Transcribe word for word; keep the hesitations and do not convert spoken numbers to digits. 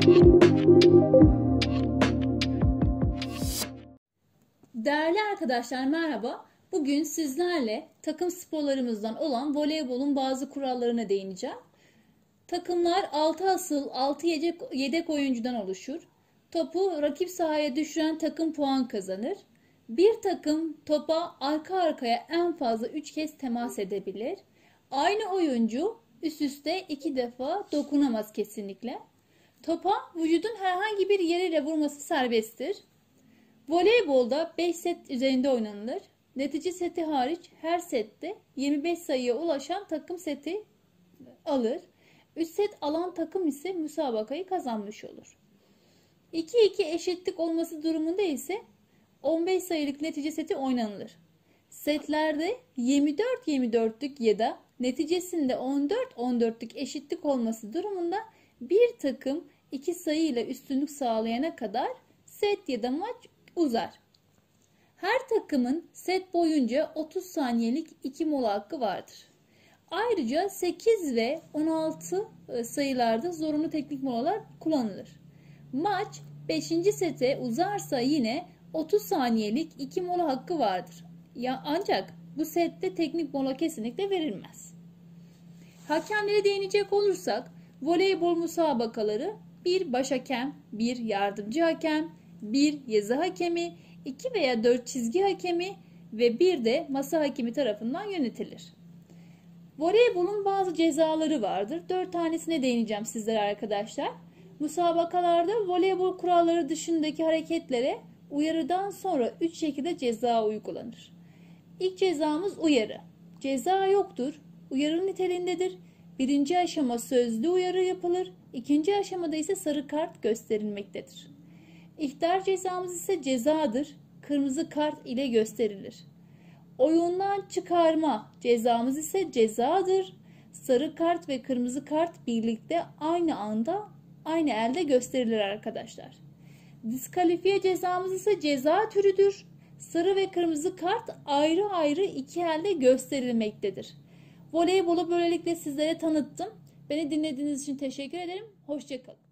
Değerli arkadaşlar merhaba. Bugün sizlerle takım sporlarımızdan olan voleybolun bazı kurallarına değineceğim. Takımlar altı asıl altı yedek oyuncudan oluşur. Topu rakip sahaya düşüren takım puan kazanır. Bir takım topa arka arkaya en fazla üç kez temas edebilir. Aynı oyuncu üst üste iki defa dokunamaz kesinlikle. Topa vücudun herhangi bir yeriyle vurması serbesttir. Voleybolda beş set üzerinde oynanılır. Netice seti hariç her sette yirmi beş sayıya ulaşan takım seti alır. üç set alan takım ise müsabakayı kazanmış olur. iki iki eşitlik olması durumunda ise on beş sayılık netice seti oynanılır. Setlerde yirmi dört yirmi dörtlük ya da neticesinde on dört on dörtlük eşitlik olması durumunda bir takım iki sayı ile üstünlük sağlayana kadar set ya da maç uzar. Her takımın set boyunca otuz saniyelik iki mola hakkı vardır. Ayrıca sekiz ve on altı sayılarda zorunlu teknik molalar kullanılır. Maç beşinci sete uzarsa yine otuz saniyelik iki mola hakkı vardır. Ya ancak bu sette teknik mola kesinlikle verilmez. Hakemlere değinecek olursak voleybol müsabakaları bir baş hakem, bir yardımcı hakem, bir yazı hakemi, iki veya dört çizgi hakemi ve bir de masa hakemi tarafından yönetilir. Voleybolun bazı cezaları vardır. dört tanesine değineceğim sizlere arkadaşlar. Müsabakalarda voleybol kuralları dışındaki hareketlere uyarıdan sonra üç şekilde ceza uygulanır. İlk cezamız uyarı. Ceza yoktur. Uyarı niteliğindedir. Birinci aşama sözlü uyarı yapılır. İkinci aşamada ise sarı kart gösterilmektedir. İhtar cezamız ise cezadır. Kırmızı kart ile gösterilir. Oyundan çıkarma cezamız ise cezadır. Sarı kart ve kırmızı kart birlikte aynı anda aynı elde gösterilir arkadaşlar. Diskalifiye cezamız ise ceza türüdür. Sarı ve kırmızı kart ayrı ayrı iki elde gösterilmektedir. Voleybolu böylelikle sizlere tanıttım. Beni dinlediğiniz için teşekkür ederim. Hoşça kalın.